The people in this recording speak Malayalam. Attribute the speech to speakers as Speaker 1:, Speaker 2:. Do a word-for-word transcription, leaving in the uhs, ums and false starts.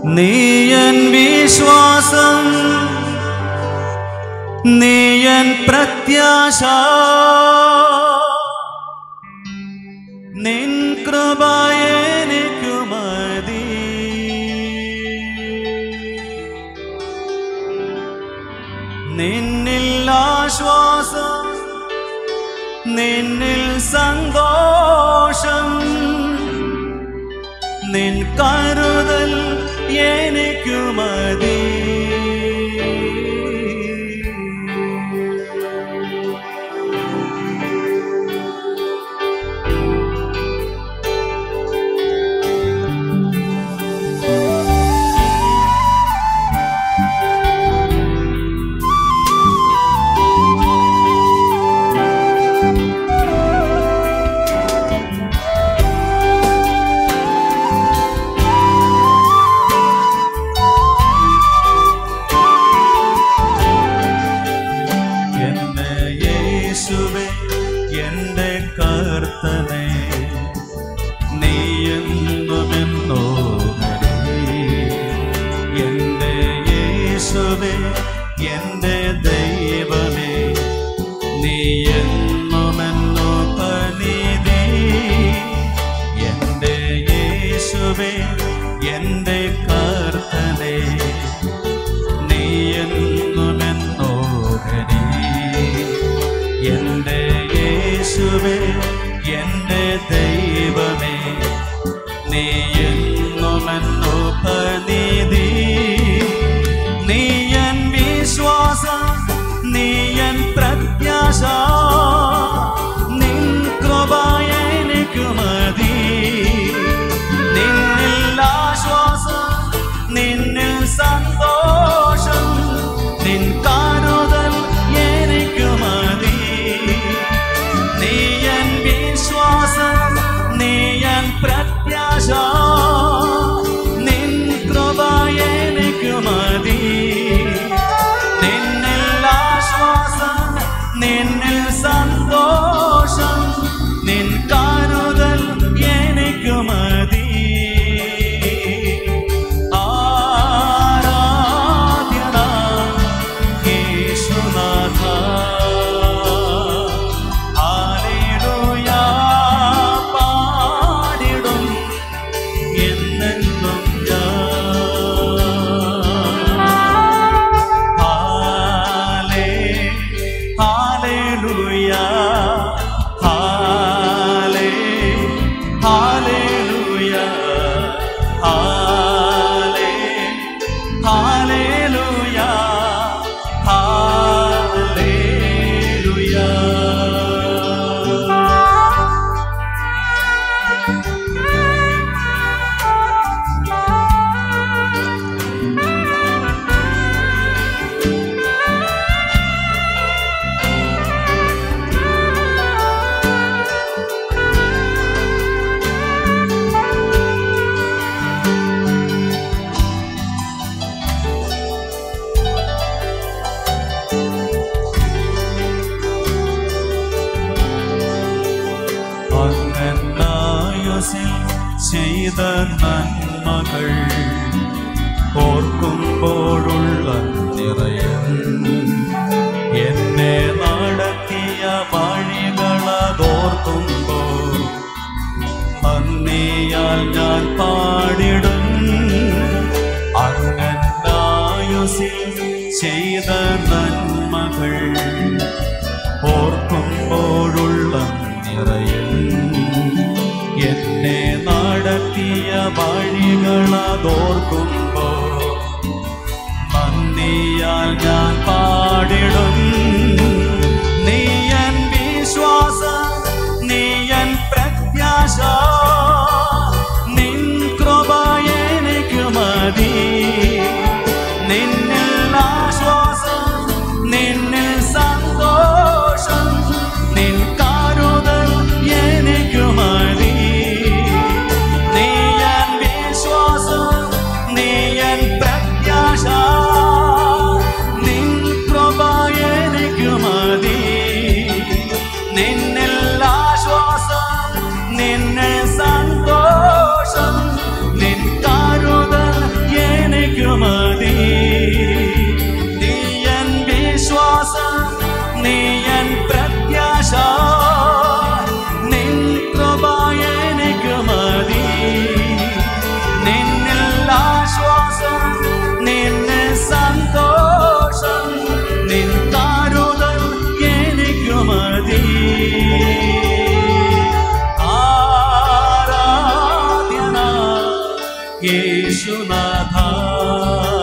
Speaker 1: നീയൻ വിശ്വാസം, നീയൻ പ്രത്യാശ, നിൻ കൃപ എനിക്കു മതി. നിന്നിൽ ആശ്വാസം, നിന്നിൽ സന്തോഷം, നിൻ കരുതൽ എനിക്കു മതി. എന്റെ കർത്തനേ, നീ എന്നുമെന്നോമനേ. എന്റെ യേശുവേ, എന്റെ ദൈവമേ, നീ എന്നുമെന്നോ പനിധി. എന്റെ യേശുവേ, എന്റെ കർത്തനേ, നീ എന്നുമെന്നോമനേ. എന്റെ യേശുവേ, എന്റെ ദൈവമേ, നീ എന്നുമെന്നോ പനിധി. നീയൻ വിശ്വാസം, നീയൻ പ്രത്യാശ, നിൻ കൃപ എനിക്കു മതി. നിന്നിൽ ആശ്വാസം, നിന്നിൽ സന്തോഷം, നിൻ കരുതൽ എനിക്കു മതി. നീയൻ വിശ്വാസം, നീയൻ പ്രത്യാശ, നിൻ കൃപ എനിക്കു മതി. നിന്നിൽ ആശ്വാസം, നിന്നിൽ സന്തോഷം, നിൻ കരുതൽ എനിക്കു മതി. ചെയ്ത നന്മകൾ ഓർക്കുമ്പോഴുള്ള നിറയൻ, എന്നെ നടത്തിയ വഴികളതോർക്കുമ്പോൾ നന്ദിയാൽ ഞാൻ പാടിടും. അങ്ങനായുസിൽ ചെയ്ത നന്മകൾ ഓർക്കുമ്പോഴുള്ള നിറയൻ, എന്നെ നടത്തിയ വഴികളതോർക്കുമ്പോൾ നന്ദിയാൽ ഞാൻ പാടിടും. നീയൻ വിശ്വാസം, നീയൻ പ്രത്യാശ, നിൻ കൃപ എനിക്കു മതി. നിന്നിൽ ആശ്വാസം, നിന്നിൽ സന്തോഷം, നിൻ കരുതൽ എനിക്കു മതി. നിന്നിൽ സന്തോഷം, നിൻ കരുതൽ യേശുനാഥ